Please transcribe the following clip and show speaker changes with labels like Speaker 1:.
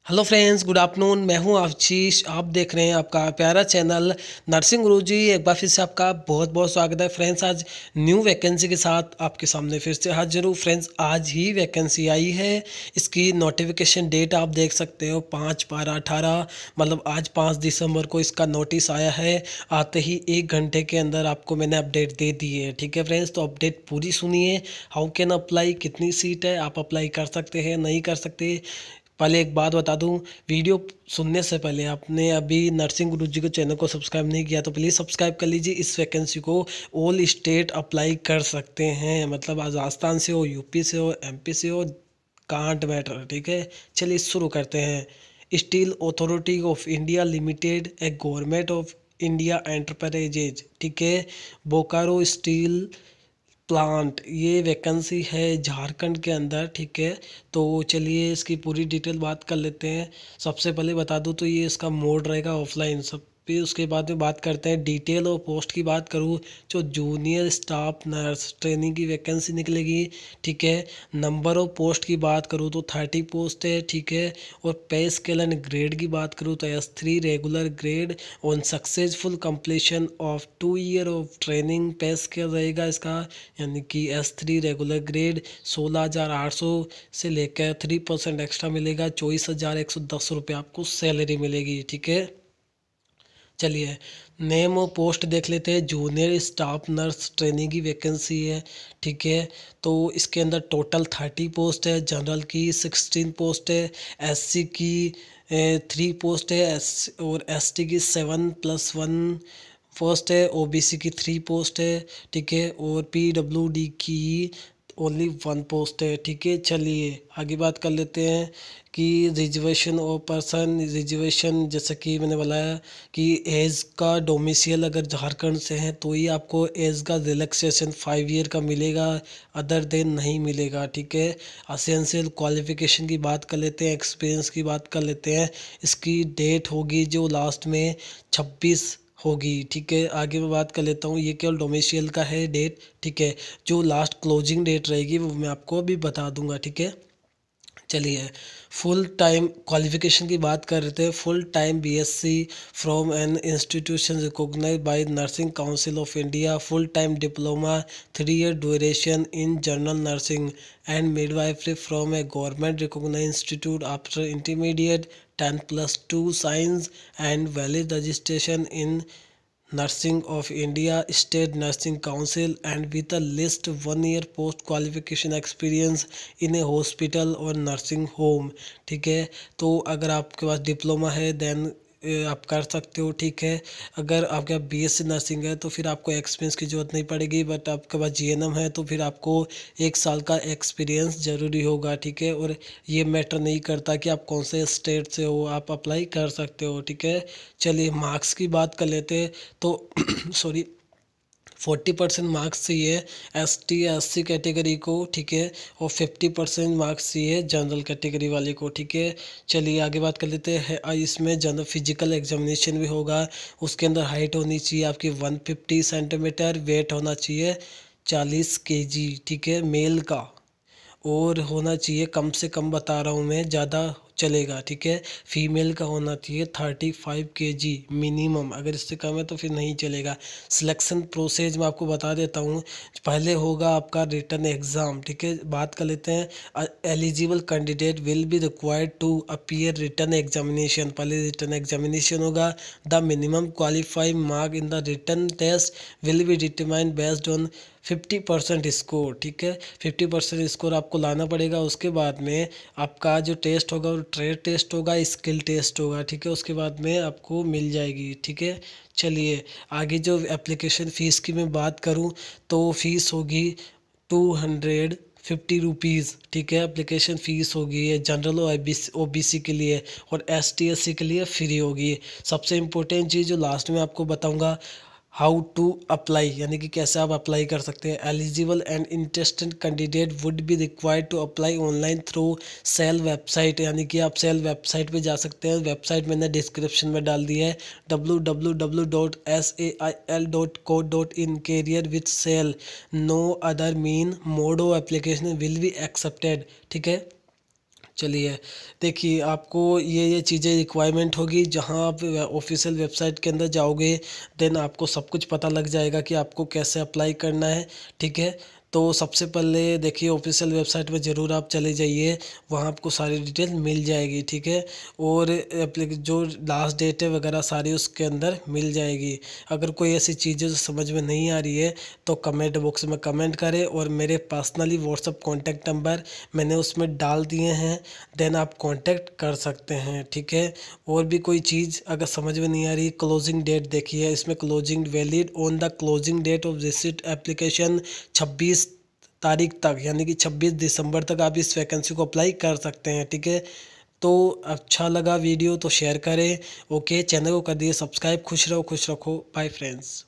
Speaker 1: Hello friends, good afternoon. मैं हूं आशीष। आप देख रहे हैं आपका प्यारा चैनल नर्सिंग गुरुजी। एक बार फिर से आपका बहुत बहुत स्वागत है फ्रेंड्स। आज न्यू वैकेंसी के साथ आपके सामने फिर से हाजिर हूँ फ्रेंड्स। आज ही वैकेंसी आई है। इसकी नोटिफिकेशन डेट आप देख सकते हो 5/12/18, मतलब आज 5 दिसंबर को इसका नोटिस आया है। आते ही 1 घंटे के अंदर आपको मैंने अपडेट दे दी है। ठीक है फ्रेंड्स, तो अपडेट पूरी सुनिए। हाउ कैन अप्लाई, कितनी सीट है, आप अप्लाई कर सकते हैं नहीं कर सकते। पहले एक बात बता दूं, वीडियो सुनने से पहले आपने अभी नर्सिंग गुरुजी के चैनल को सब्सक्राइब नहीं किया तो प्लीज़ सब्सक्राइब कर लीजिए। इस वैकेंसी को ऑल स्टेट अप्लाई कर सकते हैं, मतलब आज राजस्थान से हो, यूपी से हो, एमपी से हो, कांट मैटर। ठीक है, चलिए शुरू करते हैं। Steel authority of India limited, a government of India enterprises. ठीक है, बोकारो स्टील प्लांट, ये वैकेंसी है झारखंड के अंदर। ठीक है, तो चलिए इसकी पूरी डिटेल बात कर लेते हैं। सबसे पहले बता दूं तो ये इसका मोड रहेगा ऑफलाइन सब। फिर उसके बाद में बात करते हैं डिटेल और पोस्ट की बात करूँ जो जूनियर स्टाफ नर्स ट्रेनिंग की वैकेंसी निकलेगी। ठीक है, नंबर ऑफ पोस्ट की बात करूँ तो 30 पोस्ट है। ठीक है, और पे स्केल एंड ग्रेड की बात करूँ तो S3 regular grade on successful completion of 2 year of training. Pay scale रहेगा इसका, यानी कि S3 रेगुलर ग्रेड 16,800 से लेकर 3% एक्स्ट्रा मिलेगा, 24,110 रुपये आपको सैलरी मिलेगी। ठीक है, चलिए नेम और पोस्ट देख लेते हैं। जूनियर स्टाफ नर्स ट्रेनिंग की वैकेंसी है। ठीक है, तो इसके अंदर टोटल 30 पोस्ट है। जनरल की 16 पोस्ट है, SC की 3 पोस्ट है, और ST की 7+1 पोस्ट है, OBC की 3 पोस्ट है। ठीक है, और PWD की ओनली 1 पोस्ट है। ठीक है, चलिए आगे बात कर लेते हैं कि रिजर्वेशन और पर्सन रिजर्वेशन, जैसा कि मैंने बताया कि एज का डोमिसाइल अगर झारखंड से है तो ही आपको एज का रिलैक्सेशन 5 ईयर का मिलेगा, अदर देन नहीं मिलेगा। ठीक है, असेंशियल क्वालिफिकेशन की बात कर लेते हैं, एक्सपीरियंस की बात कर लेते हैं। इसकी डेट होगी जो लास्ट में 26 होगी। ठीक है, आगे मैं बात कर लेता हूँ। ये केवल डोमिसाइल का है डेट। ठीक है, जो लास्ट क्लोजिंग डेट रहेगी वो मैं आपको अभी बता दूंगा। ठीक है, चलिए फुल टाइम क्वालिफिकेशन की बात कर रहे थे। Full time BSc from an institution recognised by nursing council of India. Full time diploma 3 year duration in general nursing and midwifery from a government recognised institute after intermediate 10+2 science and valid registration in Nursing of India, State Nursing Council, and with a list 1 year post qualification experience in a hospital or nursing home। ठीक है, तो अगर आपके पास diploma है then आप कर सकते हो। ठीक है, अगर आपके पास BSc नर्सिंग है तो फिर आपको एक्सपीरियंस की ज़रूरत नहीं पड़ेगी, बट आपके पास GNM है तो फिर आपको 1 साल का एक्सपीरियंस ज़रूरी होगा। ठीक है, और ये मैटर नहीं करता कि आप कौन से स्टेट से हो, आप अप्लाई कर सकते हो। ठीक है, चलिए मार्क्स की बात कर लेते हैं तो सॉरी 40% मार्क्स चाहिए ST/SC कैटेगरी को। ठीक है, और 50% मार्क्स चाहिए जनरल कैटेगरी वाले को। ठीक है, चलिए आगे बात कर लेते हैं। इसमें जनरल फिजिकल एग्जामिनेशन भी होगा। उसके अंदर हाइट होनी चाहिए आपकी 150 सेंटीमीटर, वेट होना चाहिए 40 kg। ठीक है, मेल का, और होना चाहिए कम से कम बता रहा हूँ मैं, ज़्यादा चलेगा। ठीक है, फीमेल का होना चाहिए 35 kg मिनिमम, अगर इससे कम है तो फिर नहीं चलेगा। सिलेक्शन प्रोसेस मैं आपको बता देता हूँ। पहले होगा आपका रिटन एग्ज़ाम। ठीक है, बात कर लेते हैं। Eligible candidate will be required to appear written examination. पहले रिटन एग्जामिनेशन होगा। The minimum qualifying mark in the written test will be determined based on 50% score. ठीक है, 50% स्कोर आपको लाना पड़ेगा। उसके बाद में आपका जो टेस्ट होगा वो ट्रेड टेस्ट होगा, स्किल टेस्ट होगा। ठीक है, उसके बाद में आपको मिल जाएगी। ठीक है, चलिए आगे जो एप्लीकेशन फ़ीस की मैं बात करूं तो फीस होगी 250 रुपीज़। ठीक है, एप्लीकेशन फ़ीस होगी। ये जनरल और OBC के लिए, और ST/SC के लिए फ्री होगी। सबसे इम्पोर्टेंट चीज़ जो लास्ट में आपको बताऊंगा, हाउ टू अप्लाई, यानी कि कैसे आप अप्लाई कर सकते हैं। Eligible and interested candidate would be required to apply online through SAIL website, यानी कि आप सेल वेबसाइट पे जा सकते हैं। वेबसाइट मैंने डिस्क्रिप्शन में डाल दी है, www.sail.co.in। Career with SAIL, no other mean mode of application will be accepted. ठीक है, चलिए, देखिए आपको ये चीज़ें रिक्वायरमेंट होगी। जहाँ आप ऑफिशियल वेबसाइट के अंदर जाओगे, देन आपको सब कुछ पता लग जाएगा कि आपको कैसे अप्लाई करना है। ठीक है, तो सबसे पहले देखिए ऑफिशियल वेबसाइट में ज़रूर आप चले जाइए, वहाँ आपको सारी डिटेल मिल जाएगी। ठीक है, और जो लास्ट डेट है वगैरह सारी उसके अंदर मिल जाएगी। अगर कोई ऐसी चीज़ें जो समझ में नहीं आ रही है तो कमेंट बॉक्स में कमेंट करें, और मेरे पर्सनली व्हाट्सअप कॉन्टैक्ट नंबर मैंने उसमें डाल दिए हैं, देन आप कांटेक्ट कर सकते हैं। ठीक है, और भी कोई चीज़ अगर समझ में नहीं आ रही, क्लोजिंग डेट देखिए, इसमें closing valid on the closing date of receipt application 26 तारीख तक, यानी कि 26 दिसंबर तक आप इस वैकेंसी को अप्लाई कर सकते हैं। ठीक है, तो अच्छा लगा वीडियो तो शेयर करें। ओके, चैनल को कर दिए सब्सक्राइब। खुश रहो, खुश रखो। Bye friends.